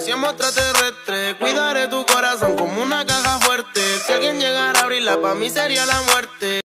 parecíamos extraterrestres. Cuidaré tu corazón como una caja fuerte. Si alguien llegara a abrirla, pa' mí sería la muerte.